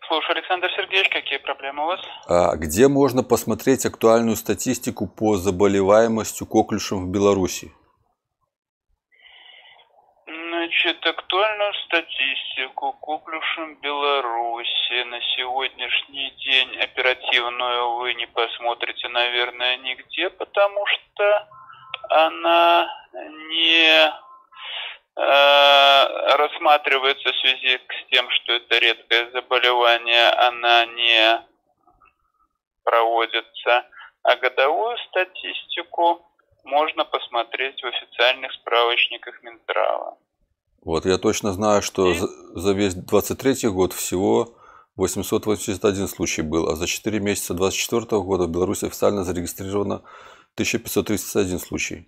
Слушай, Александр Сергеевич, какие проблемы у вас? Где можно посмотреть актуальную статистику по заболеваемости коклюшем в Беларуси? Значит, актуальную статистику коклюшем Беларуси на сегодняшний день оперативную вы не посмотрите, наверное, нигде, потому что она не рассматривается в связи с тем, что это редкое заболевание, она не проводится, а годовую статистику можно посмотреть в официальных справочниках Минздрава. Вот я точно знаю, что за весь 23 год всего 881 случай был, а за 4 месяца 24 года в Беларуси официально зарегистрировано 1531 случай.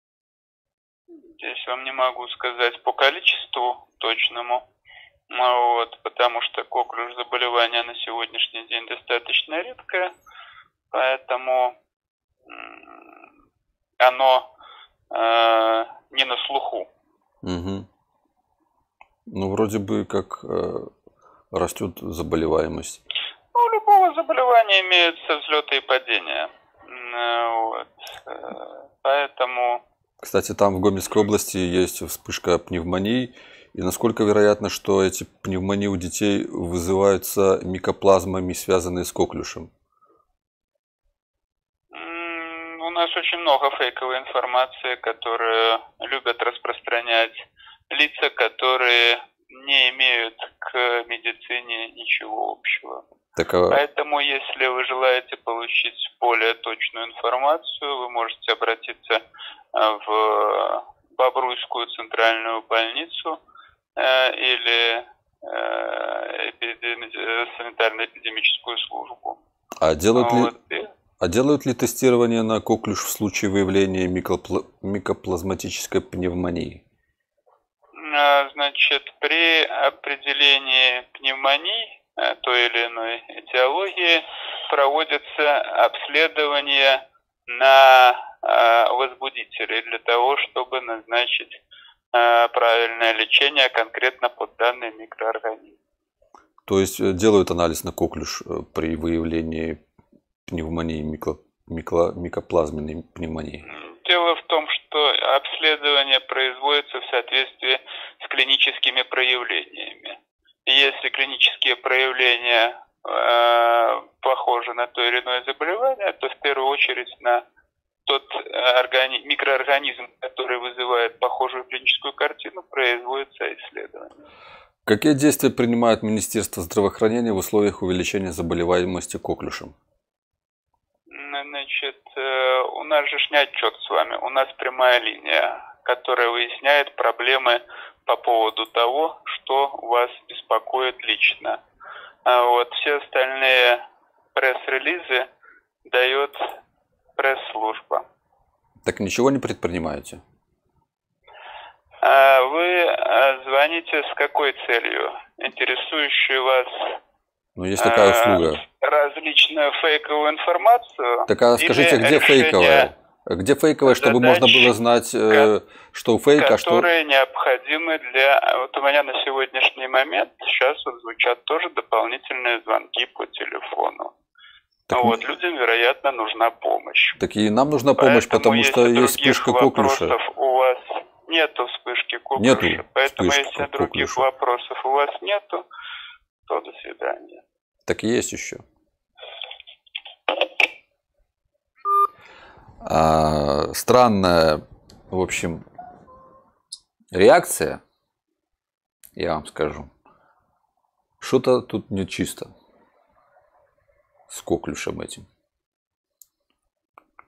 Здесь вам не могу сказать по количеству точному, вот, потому что коклюш заболевание на сегодняшний день достаточно редкое, поэтому оно не на слуху. Угу. Ну, вроде бы как растет заболеваемость. Ну, у любого заболевания имеются взлеты и падения. Вот. Поэтому... Кстати, там в Гомельской области есть вспышка пневмонии. И насколько вероятно, что эти пневмонии у детей вызываются микоплазмами, связанные с коклюшем? У нас очень много фейковой информации, которую любят распространять лица, которые не имеют к медицине ничего общего. Поэтому, если вы желаете получить более точную информацию, вы можете обратиться в Бобруйскую центральную больницу или санитарно-эпидемическую службу. А делают ли тестирование на коклюш в случае выявления микоплазматической пневмонии? Значит, при определении пневмонии той или иной этиологии проводится обследование на возбудителей для того, чтобы назначить правильное лечение конкретно под данный микроорганизм. То есть делают анализ на коклюш при выявлении пневмонии, микоплазменной пневмонии? Дело в том, что обследование производится в соответствии с клиническими проявлениями. И если клинические проявления похожи на то или иное заболевание, то в первую очередь на тот микроорганизм, который вызывает похожую клиническую картину, производится исследование. Какие действия принимает Министерство здравоохранения в условиях увеличения заболеваемости коклюшем? Значит, у нас же не отчет с вами, у нас прямая линия, которая выясняет проблемы по поводу того, что вас беспокоит лично. А вот все остальные пресс-релизы дает пресс-служба. Так ничего не предпринимаете? Вы звоните с какой целью? Интересующую вас есть такая услуга. Различную фейковую информацию? Так а скажите, где фейковая? Где фейковая, чтобы можно было знать, что фейк, а что... Которые необходимы для... Вот у меня на сегодняшний момент сейчас вот звучат тоже дополнительные звонки по телефону. Так, вот, людям, вероятно, нужна помощь. Так и нам нужна помощь, потому что есть вспышка коклюша. У вас нету вспышки коклюша. Поэтому если других вопросов у вас нету, то до свидания. Так есть еще. Странная, в общем, реакция, я вам скажу. Что-то тут нечисто с коклюшем этим.